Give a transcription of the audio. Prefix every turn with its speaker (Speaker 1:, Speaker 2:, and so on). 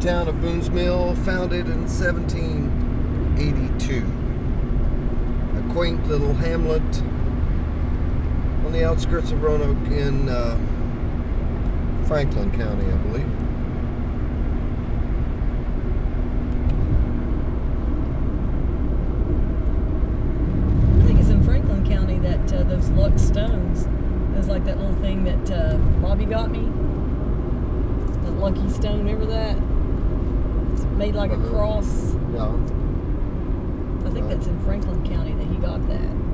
Speaker 1: town of Boone's Mill, founded in 1782. A quaint little hamlet on the outskirts of Roanoke in Franklin County, I believe.
Speaker 2: I think it's in Franklin County that those Lux stones. There's like that little thing that Bobby got me. That lucky stone, remember that? It's made like a cross.
Speaker 1: Yeah.
Speaker 2: I think that's in Franklin County that he got that.